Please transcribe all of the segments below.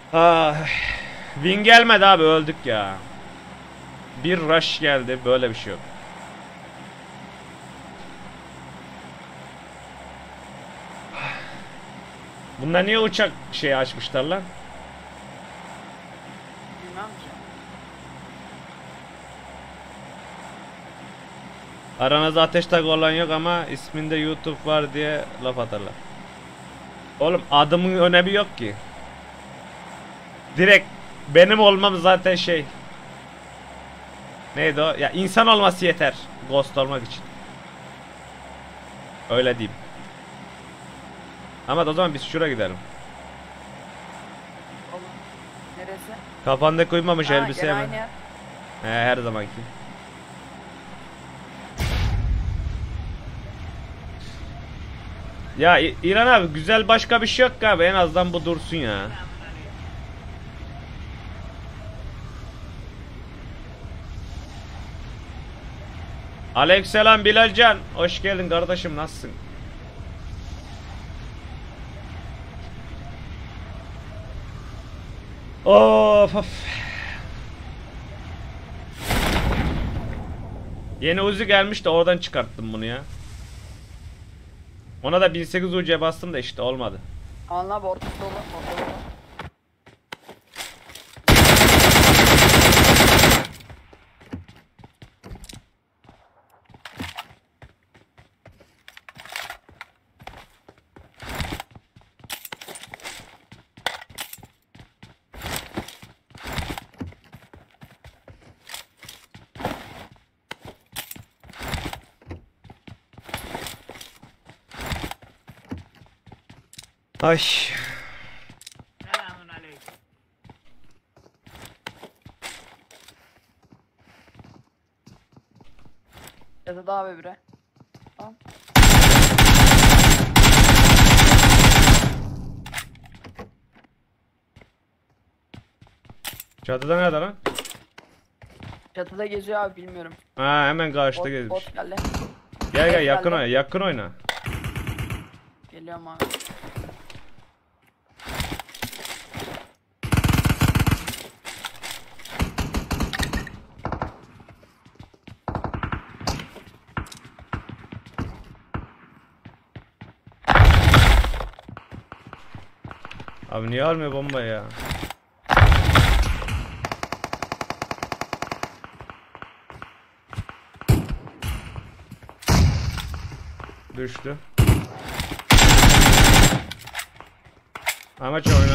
Ah, win gelmedi abi, öldük ya. Bir rush geldi, böyle bir şey yok. Bunlar niye uçak şey açmışlar lan? Bilmem ki. Aranızda ateş takı olan yok ama isminde YouTube var diye laf atarlar. Oğlum adımın önemi yok ki. Direkt benim olmam zaten şey. Neydi o? Ya insan olması yeter Ghost olmak için. Öyle diyeyim. Ama o zaman biz şuraya gidelim. Oğlum. Neresi? Kafandaki uymamış Ha, elbise gene mi? aynı yer. He, her zamanki. Ya İran abi, güzel başka bir şey yok abi, en azından bu dursun ya. Aleykümselam Bilalcan, hoş geldin kardeşim, nasılsın? Of of. Yeni Uzi gelmiş de oradan çıkarttım bunu ya. Ona da 1800 UC bastım da işte olmadı. Anla bu ortası dolu. Orta dolu. Ay. Yatıda abi bire. Tamam. Çatıda nerede lan? Yatıda geziyor abi bilmiyorum. Ha, hemen karşıda gezmiş. Bot geldi. Gel gel, Bot yakın geldi. oyna, yakın oyna. Geliyorum abi. Abi niye almıyor bombayı ya? Düştü. Amaç oyna.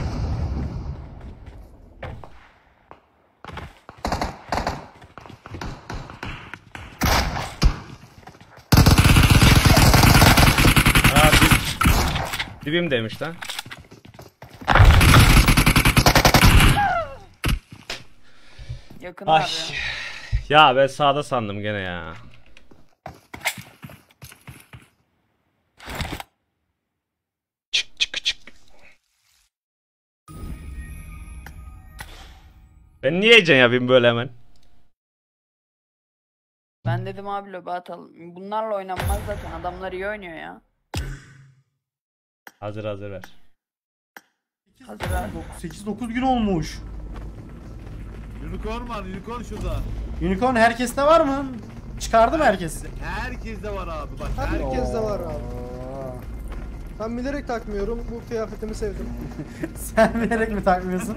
Aa, dibim demiş lan. Yakın Ay. abi. Ya ben sağda sandım gene ya. Çık çık çık. Ben niye heyecan yapayım böyle hemen? Ben dedim abi lobi atalım. Bunlarla oynanmaz zaten. Adamlar iyi oynuyor ya. Hazır hazır ver. Hazır abi. 8-9 gün olmuş. Unicorn var, unicorn şurada. Unicorn herkeste var mı? Çıkardı mı herkes? Herkeste var abi bak. Herkeste var abi. Ben bilerek takmıyorum. Bu kıyafetimi sevdim. Sen bilerek mi takmıyorsun?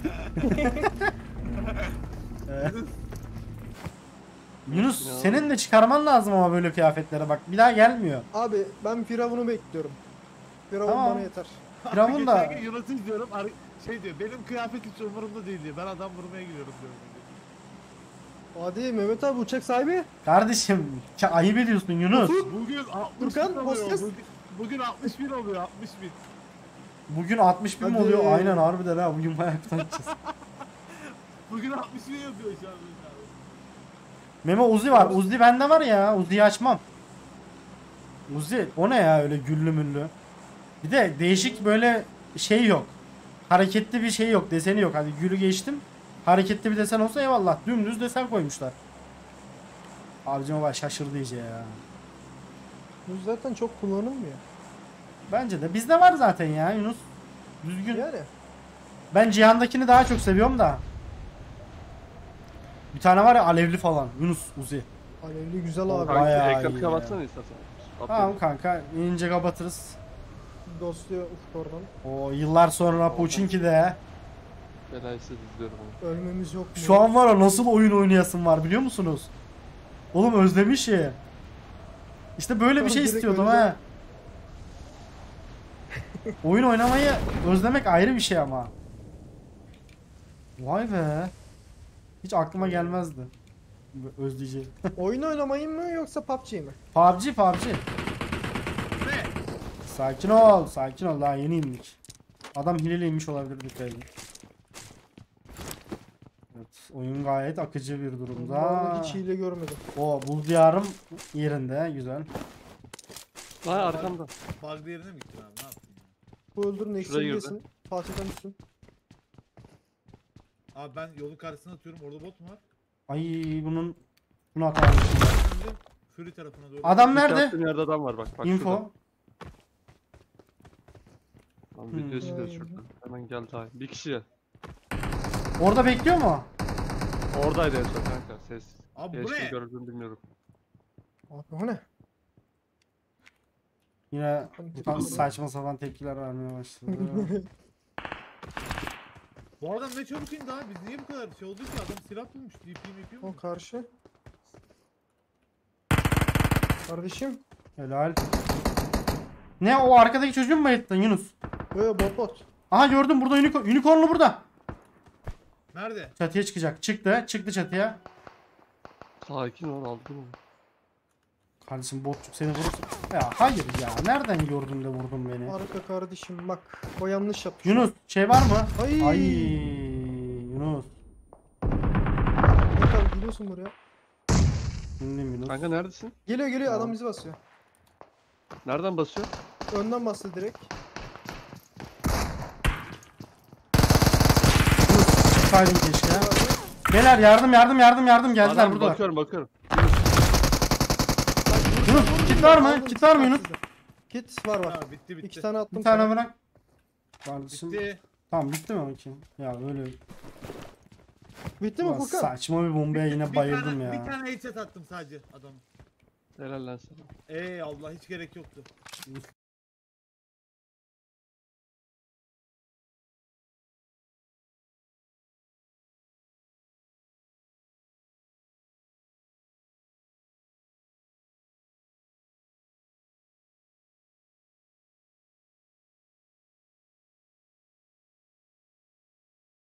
Yunus, senin de çıkarman lazım ama böyle kıyafetlere bak. Bir daha gelmiyor. Abi ben Firavun'u bekliyorum. Firavun Tamam. bana yeter. Firavun da Geçen gün Yunus'u izliyorum. Şey diyor, benim kıyafet hiç umurumda değil diyor. Ben adam vurmaya gidiyorum diyor. Hadi Mehmet abi uçak sahibi. kardeşim ayıp ediyorsun Yunus. Bugün 60 Furkan, bin oluyor. hostes. Bugün 60 bin oluyor, 60 bin. Bugün 60 bin mi Hadi. oluyor? Aynen harbiden ha. Bugün bayağı tutacağız. Bugün 60 bin yazıyor şu an. Memo Uzi var. Uzi bende var ya. Uzi'yi açmam. Uzi o ne ya öyle güllü müllü. Bir de değişik böyle şey yok. Hareketli bir şey yok. Deseni yok. Hadi gülü geçtim. Hareketli bir desen olsa eyvallah. Dümdüz desen koymuşlar. Abicim bak şaşırdı iyice ya. Bu zaten çok kullanılmıyor. Bence de bizde var zaten ya Yunus. Düzgün. Yani Ben Cihan'dakini daha çok seviyorum da. Bir tane var ya alevli falan. Yunus Uzi. Alevli güzel O abi. bayağı Kanka iyi ekranı ya. kapatsana istersen. Tamam kanka. İnince kapatırız. Dostluyor ufuk oradan. O yıllar sonra Pochinki'de. Belaysiz izliyorum onu. Ölmemiz yok mu? Şu an var ya nasıl oyun oynayasın var biliyor musunuz? Oğlum özlemiş ya. İşte böyle bir Tamam, şey direkt istiyordum önce- ha. Oyun oynamayı özlemek ayrı bir şey ama. Vay be. Hiç aklıma gelmezdi. Özleyeceğim. Oyun oynamayı mı yoksa PUBG mi? PUBG. Ne? Sakin ol, sakin ol. Daha yeni indik. Adam hileliymiş olabilir dikkat edin. Evet, oyun gayet akıcı bir durumda. Vallahi hiç hile görmedim. O buz diyarım yerinde, güzel. Lan arkamda. Bug yerine mi gittin abi? Ne yaptın ya? Bu öldürün eksi Şuraya girdi. yesin. Fatih'ten düşsün. Abi ben yolun karşısına atıyorum. Orada bot mu var? Ay bunu atalım. Şimdi Fury tarafına doğru. Adam Nerede? nerede? Yerde adam var bak. Bak şurada. Info. Lan videosu da şurada. Hemen geldi abi. Bir kişi. Orada bekliyor mu? Oradaydı en son kanka. Ses. Abi bu Geçti ne? gördüm bilmiyorum. Abi o ne? Yine Furkan saçma sapan tepkiler vermeye başladı. Bu adam ne çabuk indi abi. Biz niye bu kadar şey oldu ki? Adam silah bulmuş. DP'm yapıyor O mu? karşı. Kardeşim. Helal. Ne o arkadaki çocuğu mu bayılttın Yunus? Böyle bot. Aha gördüm burada unicornlu burada. Nerede? Çatıya çıkacak. Çıktı çatıya. Sakin ol aldın mı? Kardeşim botçuk seni vurursun. Ya hayır ya. Nereden gördün de vurdun beni? Arka kardeşim bak. O yanlış yapmış. Yunus şey var mı? Ay. Ay Yunus. Bak abi geliyorsun buraya. Dinledim Yunus. Kanka neredesin? Geliyor Tamam. adam bizi basıyor. Nereden basıyor? Önden bastı direkt. Yunus çıksaydın keşke. Beyler yardım geldiler Adam, burada. bakıyorum. Yunus kit var mı? Kit var mı Yunus? Kit var. Ha, bitti. 2 tane attım Bir tane sana. bırak. Kardeşim. Bitti. Tamam bitti mi bakayım? Ya böyle Bitti mi ulan Furkan? saçma bir bombaya yine bayıldım Bir ya. tane headshot attım sadece adam. Helal lan sana. Allah hiç gerek yoktu.